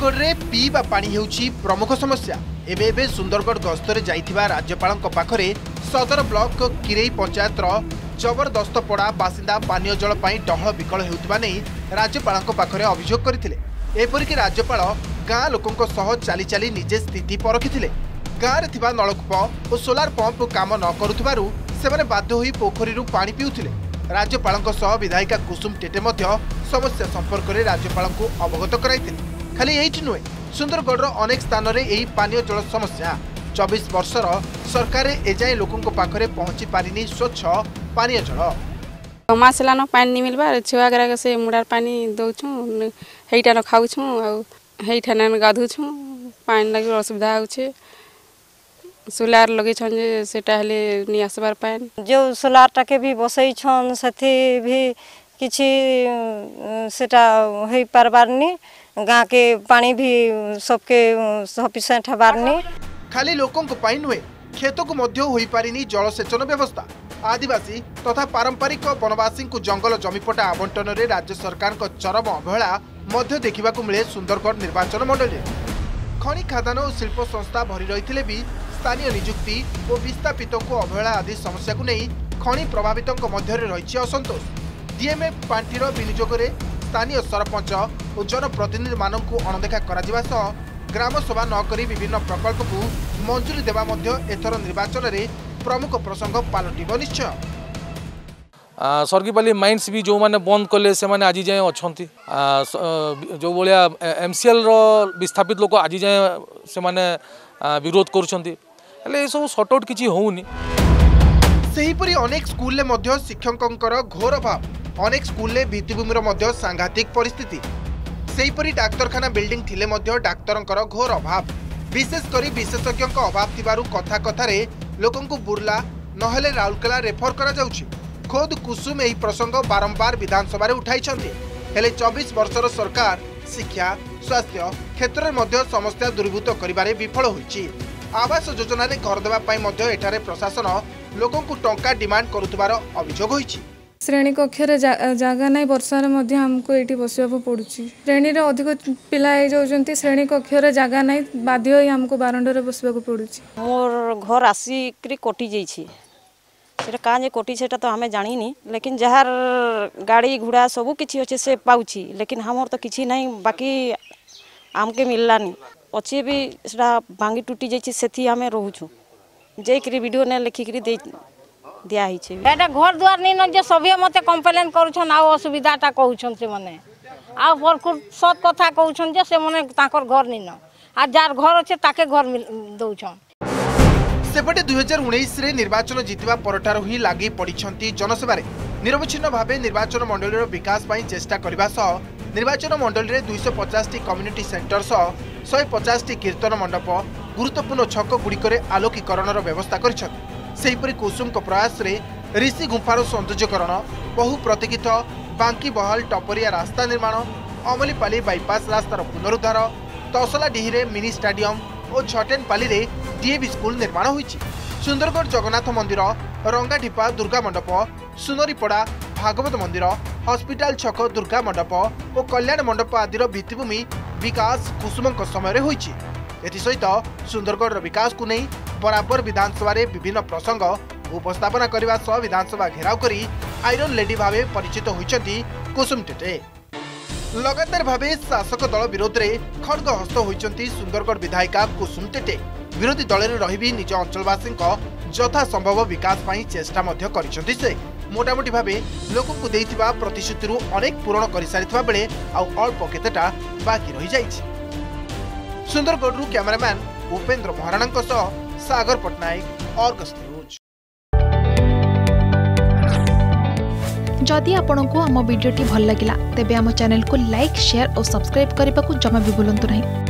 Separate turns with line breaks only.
सुंदरगढ़ रे पीवा पानी हेउछि प्रमुख समस्या। एबे एबे सुंदरगढ़ गस्तरे जाइथिबा राज्यपालक पाखरे सदर ब्लॉक किरेई पंचायत जबरदस्त पड़ा बासिंदा पानीय जल पाई डहल विकल हेउथिबा नै राज्यपालक पाखरे अभियोग करथिले। एपरिक राज्यपाल गाँ लोकंक सह चाली चाली निजे स्थिति परखिथिले। गाँव रे थिबा नलकूप और सोलार पंप काम न करुथिबारु सेमाने बाध्य होई पोखरीरु पानी पिउथिले। राज्यपालक सह विधायिका कुसुम टेटे मध्य समस्या संपर्क में राज्यपाल को अवगत कराइथिले। खाली एइठी नुहे, सुंदरगढ़ अनेक स्थान में यही पानीय जल समस्या 24 वर्षर सरकार एजाए लोकों पाखरे पहुंची पारिनी स्वच्छ पानीय जल।
मासलान पानी नहीं मिलवा छुआ गरा से मुडार पानी दौछुँ हेटा खाऊँ हेठा गाधुछुँ पानी लगे असुविधा होछे। सोलार लगे सेटा हेले नहीं आसबार पानी
जो सोलार टाके भी बसई छन सथी भी किछि सेटा होई पारबारनी गाँ के पानी भी सबके सफिशिएंट हबारनी।
खाली लोकों को पाई नुहे, खेतों को मध्य होई पारिनी जलसेचन व्यवस्था। आदिवासी तथा पारंपरिक वनवासी को जंगल जमीपटा आवंटन रे राज्य सरकार को चरम अवहेला मध्य देखा मिले सुंदरगढ़ निर्वाचन मंडल। खनि खादान और शिल्प संस्था भरी रही भी स्थानीय नियुक्ति और विस्थापित को अवहेला आदि समस्या को नहीं खनि प्रभावितों मध्य रही असंतोष। डीएमएफ पांठीर विनियोग में स्थानीय सरपंच और जनप्रतिनिधि मानक अणदेखा कर ग्राम सभा नक विभिन्न प्रकल्प को मंजूरी देवा एथर निर्वाचन में प्रमुख प्रसंग पलटिब निश्चय।
सर्गिपाली माइंस भी जो माने बंद कले से माने आज जाए अच्छा जो भाया एमसीएल विस्थापित लोक आज जाए से माने विरोध करुँचे सब सर्ट आउट किसी होनी।
सेहीपरि अनेक स्कूल में शिक्षकों घोर अभाव, अनेक स्कूल भित्तिभूमिर सांघातिक परिस्थिति। सेहीपरि डाक्तरखाना बिल्डिंग थिले डाक्तरंकर घोर अभाव, विशेषकर विशेषज्ञ अभाव थिबारु कथा कथारे लोकों को बुर्ला नहेले राउरकेला रेफर करा जाउछि। खोद कुसुम एही प्रसंग बारंबार विधानसभा रे उठाइछन्ते, हेले 24 वर्षर सरकार शिक्षा स्वास्थ्य क्षेत्र में समस्या दूरीभूत करिबारे विफल होइछि। आवास योजना रे घर देबा पई मध्ये एठारे प्रशासन लोकों को टंका डिमांड करुथबार अभियोग होइछि।
श्रेणी कक्षर जगह ना वर्षा आमको ये बसवाक पड़ू। श्रेणी में अधिक पिला श्रेणी कक्षर जगह ना बाध्य आमको बारंडे बसवाक पड़ू।
मोर घर आसिक कटि जाइए कहाँ कटि से तो आम जानी, लेकिन जार गाड़ी घोड़ा सबू किसी अच्छे से पाऊँची, लेकिन हमर तो किसी ना बाकी आमके मिललानी अच्छे भी भांगी टूटी जाइए से आम रोचु जाकर वीडियो ने लिखिक दिया घर द्वार नहीं न सभी मत कम्प्लेन कर असुविधाटा कहूँ से मैंने सत कथा कहूँ से मैंने घर नहीं न आ जार घर अच्छे ताके घर दौन।
सेपटे 2019 रे निर्वाचन जीतवा परठार ही लगी पड़ी जनसेवारे निरवच्छिन्न भाव निर्वाचन मंडल विकास पाई चेष्टा करने सह निर्वाचन मंडल रे 250 कम्युनिटी सेंटर सह 150 कीर्तन मंडप गुरुत्वपूर्ण छक गुड़िक आलोकीकरण व्यवस्था कर कुसुम को प्रयास रे ऋषि गुंफार सौंदर्यकरण, बहु प्रतीक्षित बांकी बहाल टपरिया रास्ता निर्माण, अमलीपाली बाईपास रास्तार पुनरुद्धार, तसलाडीह रे मिनी स्टाडियम और छटेनपाली रे डीएवी स्कूल निर्माण होइछि। सुंदरगढ़ जगन्नाथ मंदिर, रंगाढिपा दुर्गा मंडप, सुनरीपड़ा भागवत मंदिर, हॉस्पिटल छक दुर्गा मंडप और कल्याण मंडप आदिर भित्तिभूमि विकास कुसुम समय होइछि। एथिसहित सुंदरगढ़ विकास को नहीं बराबर विधानसभा रे विभिन्न प्रसंग उपस्थापना करने सह विधानसभा घेराव करी आयरन लेडी भावे परिचित होइछन्ति कुसुम टेटे। लगातार भावे शासक दल विरोध में खड़ग हस्त होइछन्ति सुंदरगढ़ विधायिका कुसुम टेटे। विरोधी दल में रही निज अंचलवासी यथा संभव विकास पाई चेष्टा करिछन्ति से मोटामोटी भावे लोक को देइथिबा प्रतिश्रुति अनेक पूरण कर सारिथिबा बेले आउ अल्प केतेटा बाकी रही जाइछि। Sundargarh cameraman Upendra Maharana Sagar Pattnaik Argus news.
जदि आपंक आम भिडी भल लगा तेब आम चैनल को लाइक शेयर और सब्सक्राइब करने को जमा भी भूलु नहीं।